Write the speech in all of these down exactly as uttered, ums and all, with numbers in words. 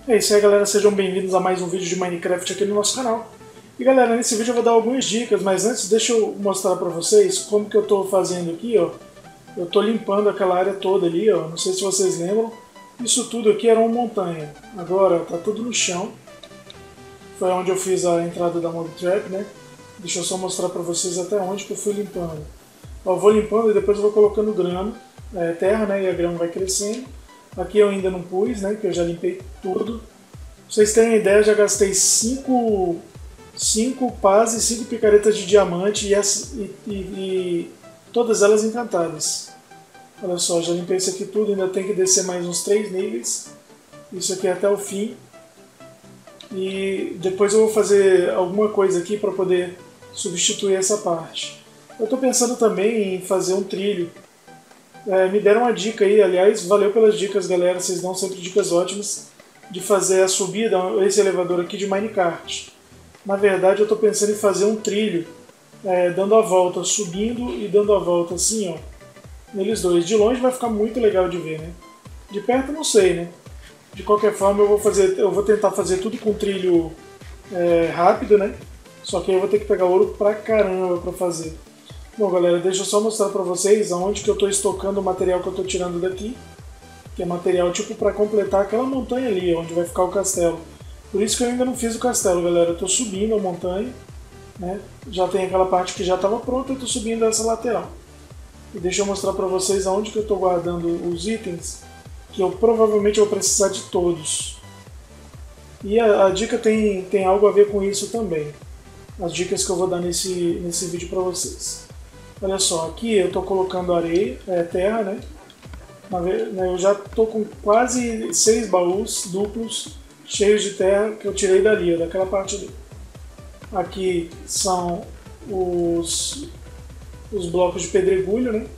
É isso aí, galera, sejam bem-vindos a mais um vídeo de Minecraft aqui no nosso canal. E galera, nesse vídeo eu vou dar algumas dicas, mas antes deixa eu mostrar pra vocês como que eu tô fazendo aqui, ó. Eu tô limpando aquela área toda ali, ó, não sei se vocês lembram. Isso tudo aqui era uma montanha, agora tá tudo no chão. Foi onde eu fiz a entrada da Mob Trap, né? Deixa eu só mostrar pra vocês até onde que eu fui limpando. Ó, eu vou limpando e depois eu vou colocando grama, é, terra, né, e a grama vai crescendo. Aqui eu ainda não pus, né, que eu já limpei tudo. Pra vocês terem ideia, eu já gastei cinco pás e cinco picaretas de diamante e, essa, e, e, e todas elas encantadas. Olha só, já limpei isso aqui tudo, ainda tem que descer mais uns três níveis. Isso aqui até o fim. E depois eu vou fazer alguma coisa aqui para poder substituir essa parte. Eu estou pensando também em fazer um trilho. É, me deram uma dica aí, aliás, valeu pelas dicas, galera, vocês dão sempre dicas ótimas de fazer a subida, esse elevador aqui de minecart. Na verdade eu estou pensando em fazer um trilho, é, dando a volta, subindo e dando a volta assim, ó, neles dois. De longe vai ficar muito legal de ver, né? De perto não sei, né? De qualquer forma eu vou, fazer, eu vou tentar fazer tudo com trilho é, rápido, né? Só que aí eu vou ter que pegar ouro pra caramba pra fazer. Bom, galera, deixa eu só mostrar pra vocês aonde que eu estou estocando o material que eu estou tirando daqui. Que é material tipo para completar aquela montanha ali, onde vai ficar o castelo. Por isso que eu ainda não fiz o castelo, galera. Eu estou subindo a montanha, né? Já tem aquela parte que já estava pronta, eu estou subindo essa lateral. E deixa eu mostrar pra vocês aonde que eu estou guardando os itens, que eu provavelmente vou precisar de todos. E a, a dica tem, tem algo a ver com isso também. As dicas que eu vou dar nesse, nesse vídeo para vocês. Olha só, aqui eu estou colocando areia, é, terra, né? Eu já estou com quase seis baús duplos cheios de terra que eu tirei dali, daquela parte ali. Aqui são os, os blocos de pedregulho, né?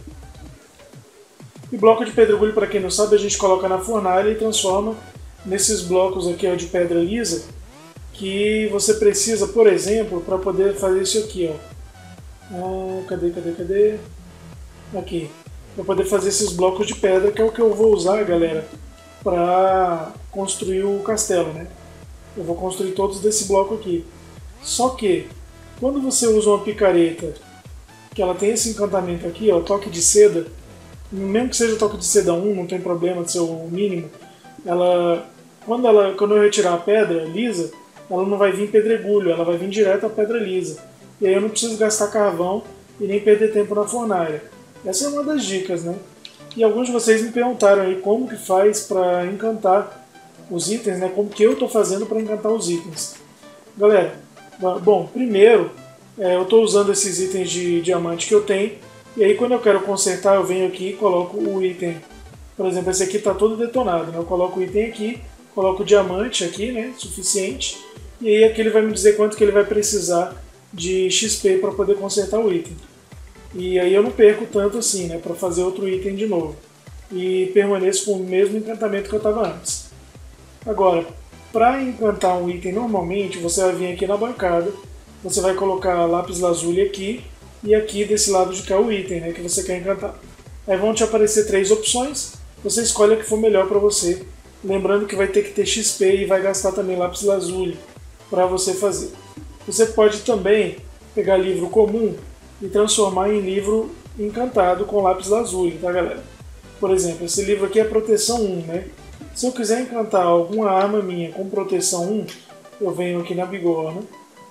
E bloco de pedregulho, para quem não sabe, a gente coloca na fornalha e transforma nesses blocos aqui, ó, de pedra lisa, que você precisa, por exemplo, para poder fazer isso aqui, ó. Ah, cadê, cadê, cadê? Aqui. Para poder fazer esses blocos de pedra, que é o que eu vou usar, galera, para construir o castelo, né? Eu vou construir todos desse bloco aqui. Só que, quando você usa uma picareta, que ela tem esse encantamento aqui, ó, toque de seda, mesmo que seja toque de seda um, não tem problema de ser o mínimo, ela, quando, ela, quando eu retirar a pedra lisa, ela não vai vir pedregulho, ela vai vir direto a pedra lisa. E aí eu não preciso gastar carvão e nem perder tempo na fornalha. Essa é uma das dicas, né? E alguns de vocês me perguntaram aí como que faz para encantar os itens, né? Como que eu estou fazendo para encantar os itens. Galera, bom, primeiro é, eu estou usando esses itens de diamante que eu tenho. E aí quando eu quero consertar, eu venho aqui e coloco o item. Por exemplo, esse aqui está todo detonado, né? Eu coloco o item aqui, coloco o diamante aqui, né? Suficiente. E aí aqui ele vai me dizer quanto que ele vai precisar de X P para poder consertar o item. E aí eu não perco tanto assim, né, para fazer outro item de novo. E permaneço com o mesmo encantamento que eu estava antes. Agora, para encantar um item normalmente, você vai vir aqui na bancada, você vai colocar lápis lazuli aqui, e aqui desse lado de cá o item, né, que você quer encantar. Aí vão te aparecer três opções, você escolhe a que for melhor para você. Lembrando que vai ter que ter X P e vai gastar também lápis lazuli para você fazer. Você pode também pegar livro comum e transformar em livro encantado com lápis lazuli, tá, galera? Por exemplo, esse livro aqui é proteção um, né? Se eu quiser encantar alguma arma minha com proteção um, eu venho aqui na bigorna,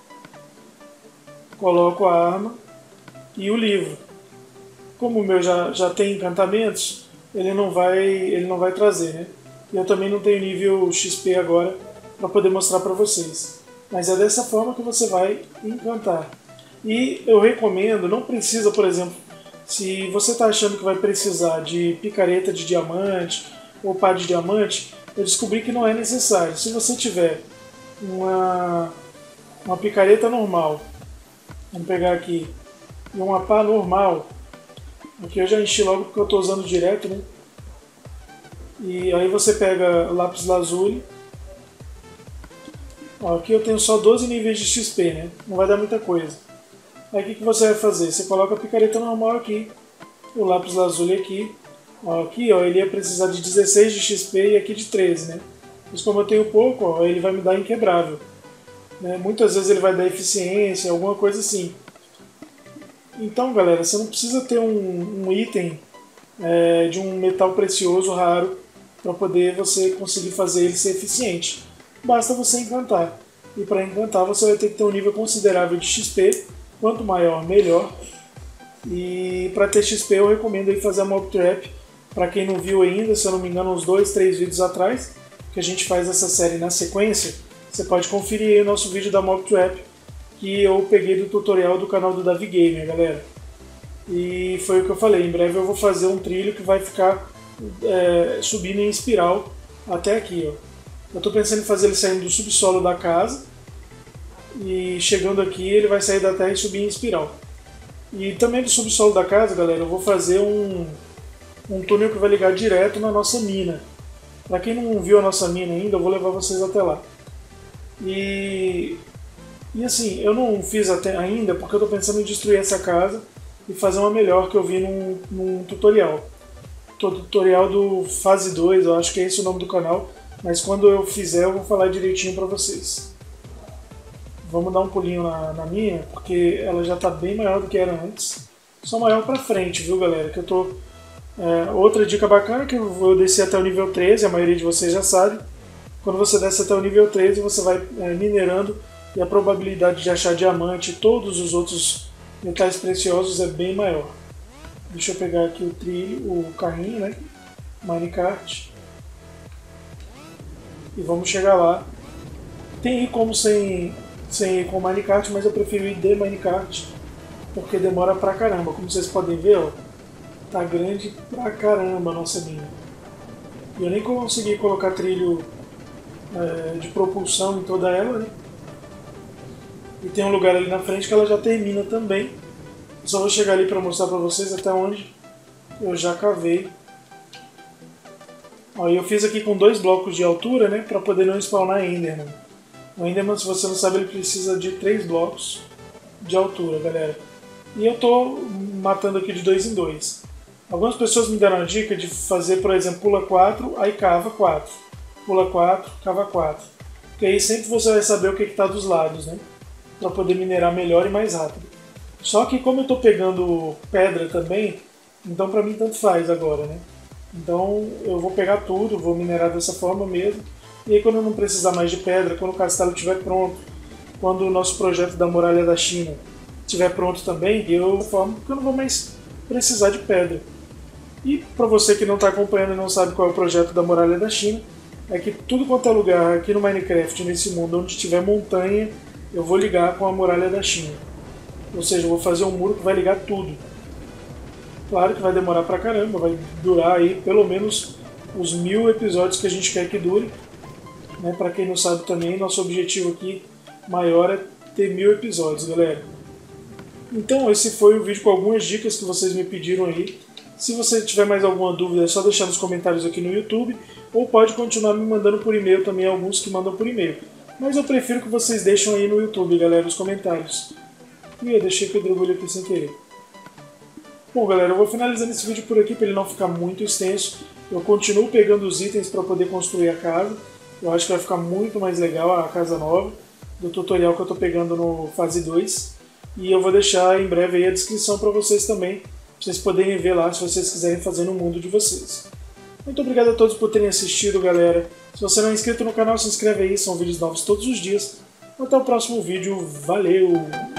coloco a arma e o livro. Como o meu já, já tem encantamentos, ele não vai, ele não vai trazer, né? E eu também não tenho nível X P agora para poder mostrar para vocês. Mas é dessa forma que você vai encantar. E eu recomendo, não precisa, por exemplo, se você está achando que vai precisar de picareta de diamante ou pá de diamante, eu descobri que não é necessário. Se você tiver uma, uma picareta normal, vamos pegar aqui, e uma pá normal, aqui eu já enchi logo porque eu estou usando direto, né? E aí você pega lápis lazuli. Ó, aqui eu tenho só doze níveis de X P, né? Não vai dar muita coisa. Aí o que, que você vai fazer? Você coloca a picareta normal aqui, o lápis lazuli aqui. Ó, aqui ó, ele ia precisar de dezesseis de X P e aqui de treze, né? Mas como eu tenho pouco, ó, ele vai me dar inquebrável. Né? Muitas vezes ele vai dar eficiência, alguma coisa assim. Então, galera, você não precisa ter um, um item é, de um metal precioso raro para poder você conseguir fazer ele ser eficiente. Basta você encantar. E para encantar você vai ter que ter um nível considerável de X P. Quanto maior, melhor. E para ter X P eu recomendo aí fazer a Mob Trap. Para quem não viu ainda, se eu não me engano, uns dois, três vídeos atrás, que a gente faz essa série na sequência, você pode conferir aí o nosso vídeo da Mob Trap, que eu peguei do tutorial do canal do Davi Gamer, galera. E foi o que eu falei, em breve eu vou fazer um trilho que vai ficar é, subindo em espiral até aqui, ó. Eu estou pensando em fazer ele saindo do subsolo da casa e chegando aqui ele vai sair da terra e subir em espiral. E também do subsolo da casa, galera, eu vou fazer um, um túnel que vai ligar direto na nossa mina. Para quem não viu a nossa mina ainda, eu vou levar vocês até lá. E, e assim, eu não fiz até ainda porque eu estou pensando em destruir essa casa e fazer uma melhor que eu vi num, num tutorial. Tutorial do fase dois, eu acho que é esse o nome do canal, mas quando eu fizer eu vou falar direitinho para vocês. Vamos dar um pulinho na, na minha, porque ela já está bem maior do que era antes. Só maior para frente, viu, galera? Que eu tô, é, outra dica bacana é que eu vou descer até o nível treze, a maioria de vocês já sabe. Quando você desce até o nível treze, você vai é, minerando e a probabilidade de achar diamante e todos os outros metais preciosos é bem maior. Deixa eu pegar aqui o trilho, o carrinho, né? Minecart. E vamos chegar lá. Tem ir como sem, sem ir com o Minecart, mas eu prefiro ir de Minecart, porque demora pra caramba. Como vocês podem ver, ó, tá grande pra caramba a nossa mina. E eu nem consegui colocar trilho é, de propulsão em toda ela, né? E tem um lugar ali na frente que ela já termina também. Só vou chegar ali para mostrar para vocês até onde eu já cavei. Ó, eu fiz aqui com dois blocos de altura, né, para poder não spawnar Enderman. O Enderman, se você não sabe, ele precisa de três blocos de altura, galera. E eu tô matando aqui de dois em dois. Algumas pessoas me deram a dica de fazer, por exemplo, pula quatro, aí cava quatro. Pula quatro, cava quatro. Porque aí sempre você vai saber o que está dos lados, né? Para poder minerar melhor e mais rápido. Só que como eu estou pegando pedra também, então para mim tanto faz agora, né? Então eu vou pegar tudo, vou minerar dessa forma mesmo. E aí quando eu não precisar mais de pedra, quando o castelo estiver pronto, quando o nosso projeto da Muralha da China estiver pronto também, eu formo porque eu não vou mais precisar de pedra. E para você que não está acompanhando e não sabe qual é o projeto da Muralha da China, é que tudo quanto é lugar aqui no Minecraft, nesse mundo onde tiver montanha, eu vou ligar com a Muralha da China. Ou seja, eu vou fazer um muro que vai ligar tudo. Claro que vai demorar pra caramba, vai durar aí pelo menos os mil episódios que a gente quer que dure. Né? Pra quem não sabe também, nosso objetivo aqui maior é ter mil episódios, galera. Então esse foi o vídeo com algumas dicas que vocês me pediram aí. Se você tiver mais alguma dúvida é só deixar nos comentários aqui no YouTube, ou pode continuar me mandando por e-mail também, alguns que mandam por e-mail. Mas eu prefiro que vocês deixem aí no YouTube, galera, nos comentários. E eu deixei o pedregulho aqui sem querer. Bom, galera, eu vou finalizando esse vídeo por aqui para ele não ficar muito extenso. Eu continuo pegando os itens para poder construir a casa. Eu acho que vai ficar muito mais legal a casa nova do tutorial que eu estou pegando no fase dois. E eu vou deixar em breve aí a descrição para vocês também, para vocês poderem ver lá se vocês quiserem fazer no mundo de vocês. Muito obrigado a todos por terem assistido, galera. Se você não é inscrito no canal, se inscreve aí, são vídeos novos todos os dias. Até o próximo vídeo, valeu!